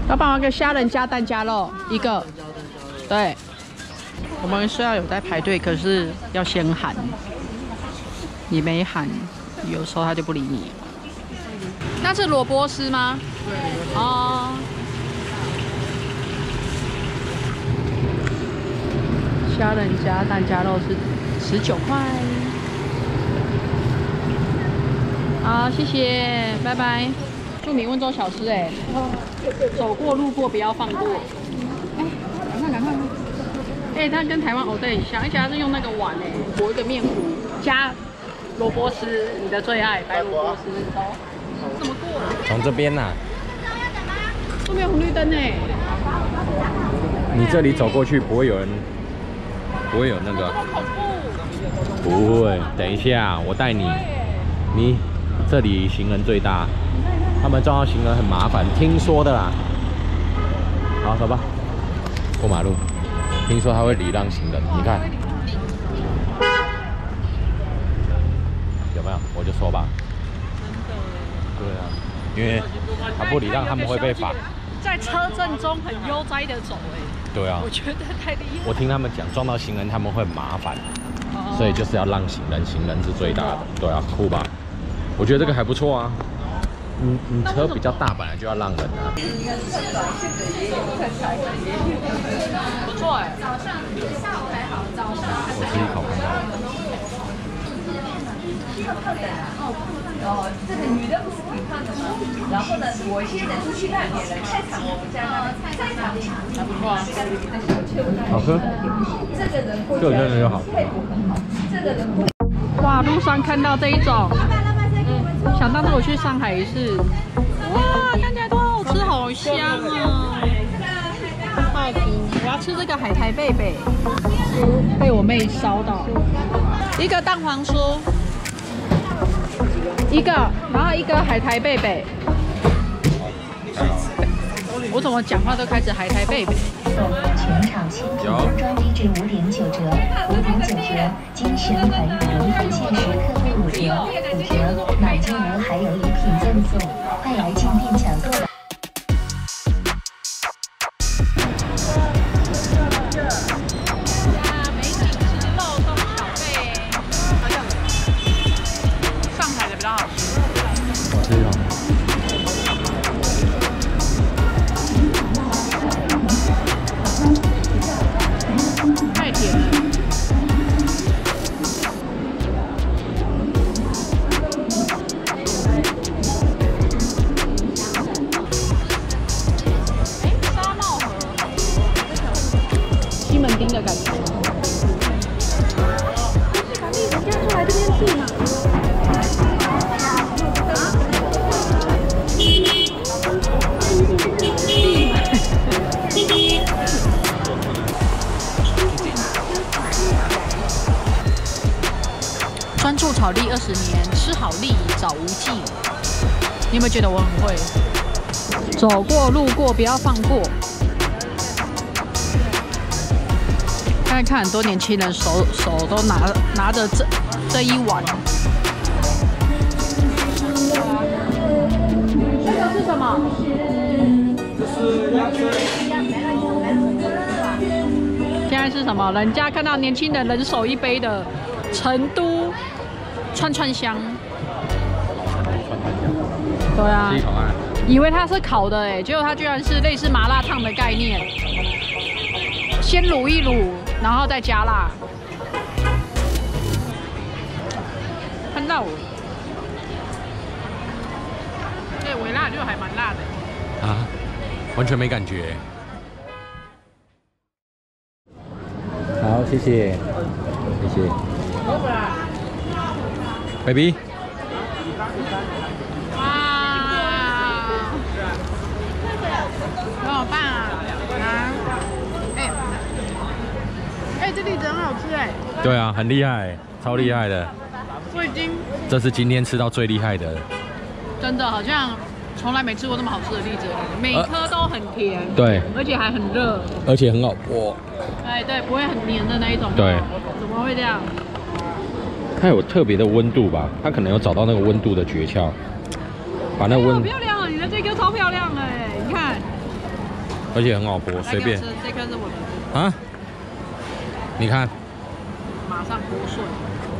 老板，我个虾仁加蛋加肉一个。对，我们虽然有在排队，可是要先喊。你没喊，有时候他就不理你。那是萝卜丝吗？对。哦。虾仁加蛋加肉是19块。好，谢谢，拜拜。著名温州小吃哎，走过路过不要放过。哎，赶快！哎，它跟台湾藕蛋很像，而且它是用那个碗哎，裹一个面糊，加萝卜丝，你的最爱白萝卜丝。走，怎么过？ 从这边呐。 都没有红绿灯哎。 你这里走过去不会有人，不会有那个。 好恐怖。不会，等一下我带你。你这里行人最大。他们撞到行人很麻烦，听说的啦。好，走吧，过马路。听说他会礼让行人，你看，有没有？我就说吧。对啊，因为他不礼让，他们会被罚。 在车阵中很悠哉的走哎。 对啊。 我觉得太厉害。 我听他们讲，撞到行人他们会很麻烦，所以就是要让行人，行人是最大的。对啊，酷吧？我觉得这个还不错啊。你车比较大，本来就要让人啊。 不错哎。 早上、下午还好，早上。 我自己烤看看。 哦，这个女的不是挺胖的吗？然后呢，我现在是去那边的菜场，我们家那个菜场还不错啊。 好喝。 这个人这个真的就好。 配合很好。这个人哇，路上看到这一种。想当初我去上海一次，哇，看起来都好吃，好香啊！好吃，我要吃这个海苔贝贝，被我妹烧到。一个蛋黄酥，然后一个海苔贝贝。我怎么讲话都开始海苔贝贝。 全场新品装装低至5.9折，5.9折，经选款荣福限时刻惠5折，5折，满金额还有礼品赠送，快来进店抢购吧！ 美景吃肉松小贝，上海的比较好吃。 好吃哦。 太甜了。沙帽河，西门町的感觉。把蜜人家出来这边住嘛。专注炒栗20年，吃好栗早无忌。你有没有觉得我很会？走过路过不要放过。看看很多年轻人手都拿着这一碗。这个是什么？这是鸭胗。现在是什么？人家看到年轻人人手一杯的成都串香。对啊。以为它是烤的哎，结果它居然是类似麻辣烫的概念，先卤一卤，然后再加辣。看到我，对，微辣就还蛮辣的。 啊，完全没感觉。好，谢谢，谢谢。baby。 很好办啊！这栗子很好吃哎。 对啊，很厉害，超厉害的。 我已经， 这是今天吃到最厉害的。 真的好像从来没吃过这么好吃的栗子，每颗都很甜， 对， 而且还很热， 而且很好剥。 哎，对，不会很黏的那一种。 对， 怎么会这样？ 它有特别的温度吧？它可能有找到那个温度的诀窍，把那温。 好漂亮哦！你的这颗超漂亮哎，你看。 而且很好剥，随便。 这颗是我的啊？你看， 马上剥碎。